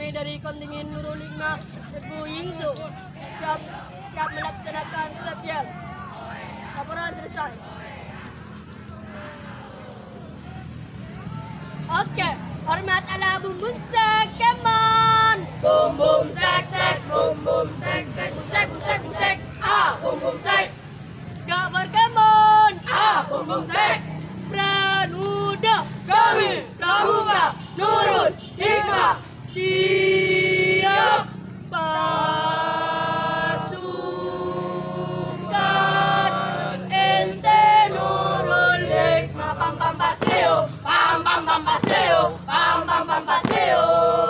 kami dari kontingen Nurul Hikmah Teguh Yingsu siap melaksanakan setiap jam. Laporan selesai. Oke, hormat ala bum bum sek, come on. Bum bum sek sek, bum bum sek sek, bum sek bum sek bum sek, bum bum sek. Gafar come on, bum bum sek. Pranuda kami Pramuka Nurul Hikmah siap pasukan ente Nurul Hikmah pam pam paseo pam pam pam paseo pam pam pam paseo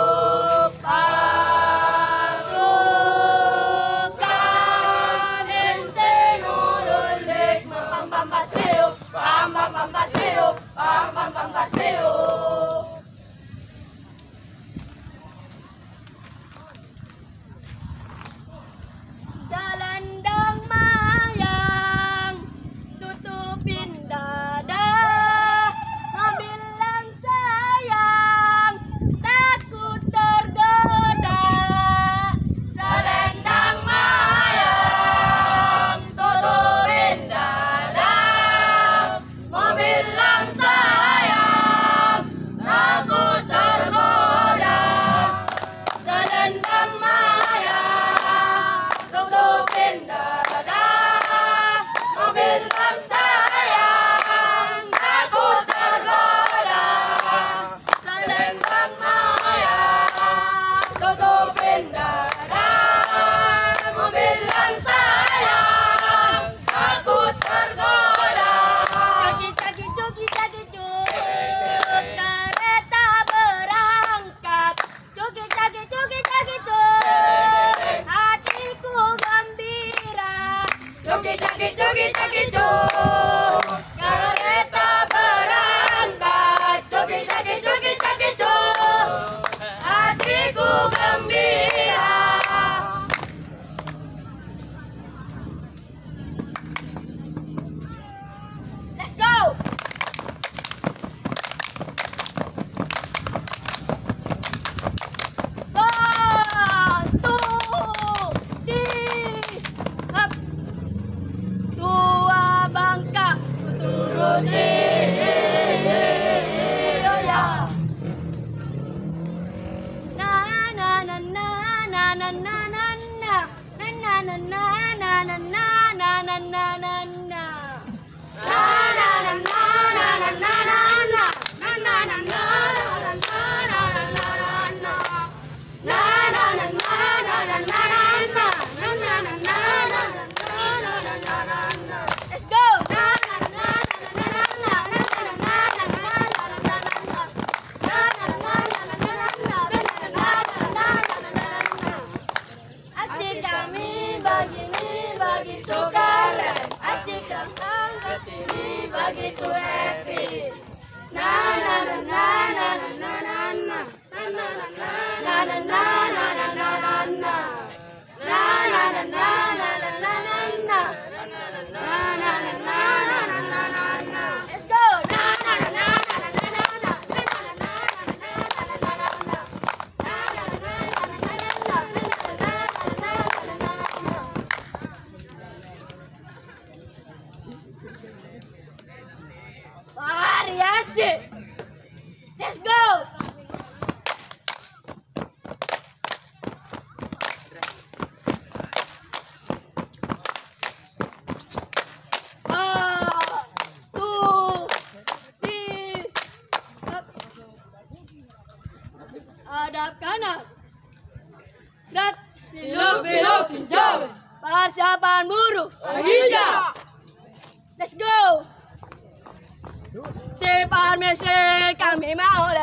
pasukan ente Nurul Hikmah pam pam paseo pam pam pam paseo pam pam pam paseo. Selendang mayang tutupin dada, mobil yang sayang takut tergoda. Selendang mayang tutupin dada, mobil yang sayang takut tergoda. Selendang mayang tutupin dada, mobil yang sayang takut tergoda. Selendang mayang tutupin dada, mobil yang sayang takut tergoda. Caki caki cut, kereta berangkat. Caki caki cut, hatiku gembira. Caki caki cut, kereta berangkat. Caki caki cut, hatiku gembira. Let's go. One, two, three, up. Tua Bangka turuti, oh ya. Na na na na na na na na na na na na na na na na na na. Let's go. Asyik kami begini begitu keren, asyik datang ke sini begitu happy. Na na na na na na na na na na na na na na na na. Na na na na na na na na na. Na na na na na na na na. Let's go. Na na na na na na na na. Variasi. Let's go. Hadap kanan. Dat belok hijau. Persiapan buruh hijau. Let's go. Si Parmesi kami mau